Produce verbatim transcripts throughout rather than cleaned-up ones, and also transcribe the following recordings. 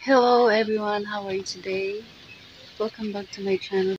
Hello everyone, how are you today? Welcome back to my channel.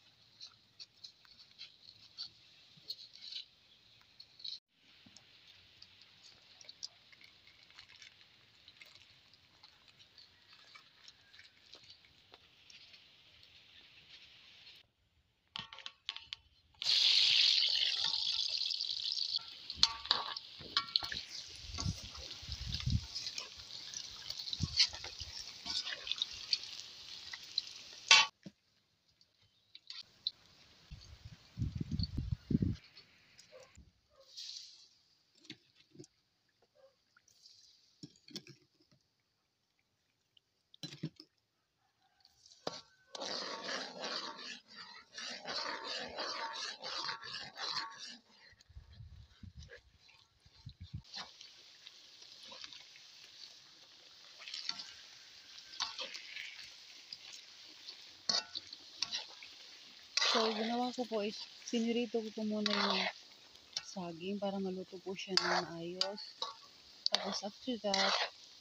So, ginawa ko po is pinirito ko po muna yung saging para maluto po siya ng maayos. Tapos after that,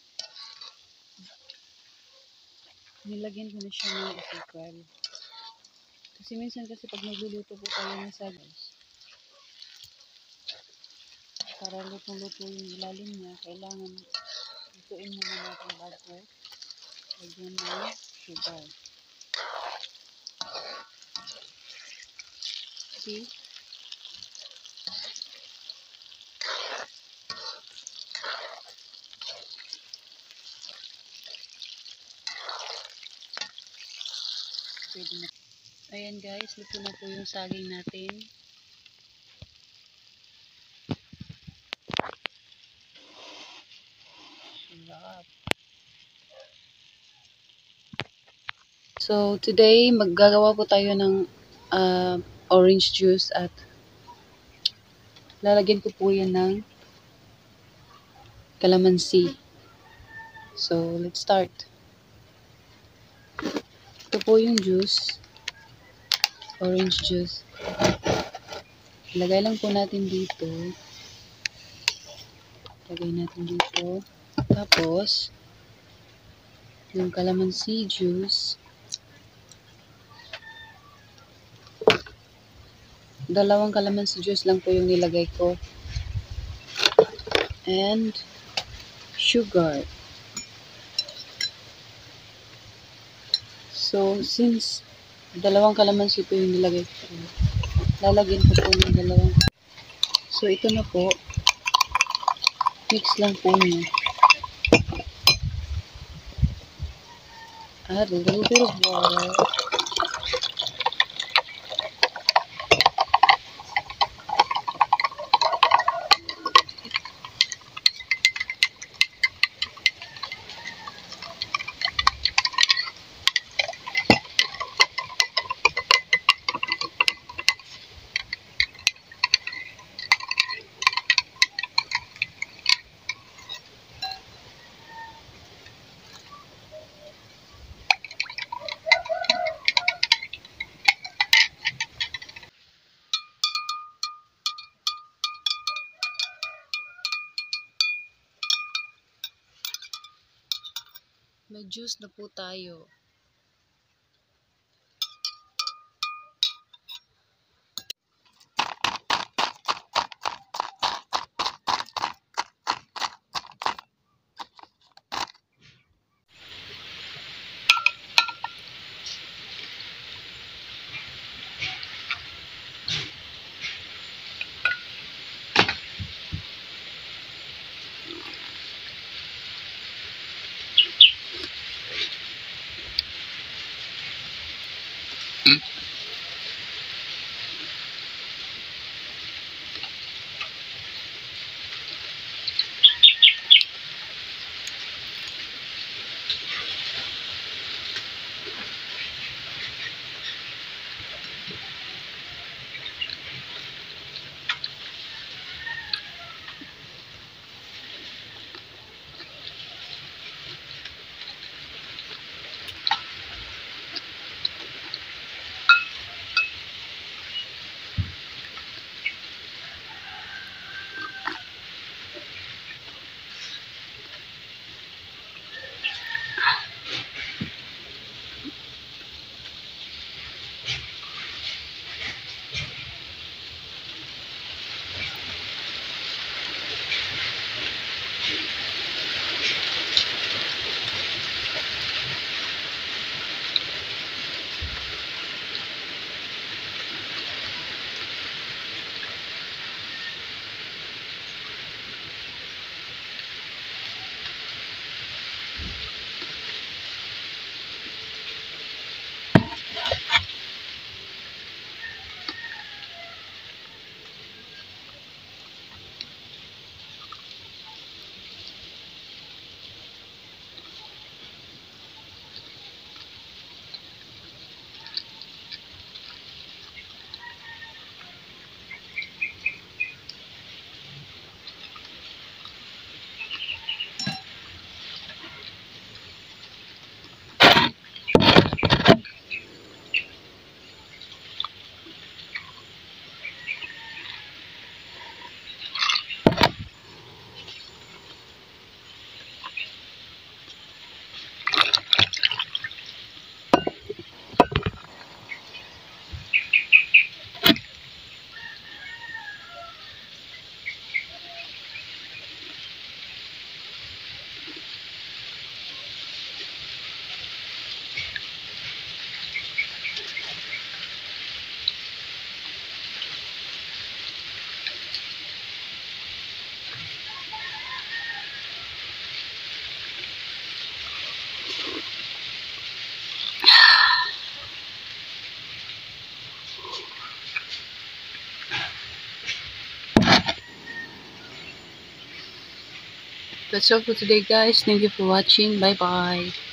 nilagyan ko na siya ng asukal. Kasi minsan kasi pag nagluluto po tayo ng saging, para lutong-luto yung ilalim niya, kailangan lutuin muna natin bago lagyan ng sugar. See? Pwede na. Ayan guys, luto na po yung saging natin. Sarap. So, today, maggagawa po tayo ng uh, orange juice at lalagyan ko po yan ng calamansi. So, let's start. Ito po yung juice. Orange juice. Ilagay lang po natin dito. Ilagay natin dito. Tapos, yung calamansi juice. Dalawang calamansi juice lang po yung nilagay ko. And, sugar. So, since dalawang calamansi po yung nilagay ko, lalagyan ko po ng dalawang. So, ito na po. Mix lang po niya. Add a little bit of water. May juice na po tayo. That's all for today guys. Thank you for watching. Bye bye.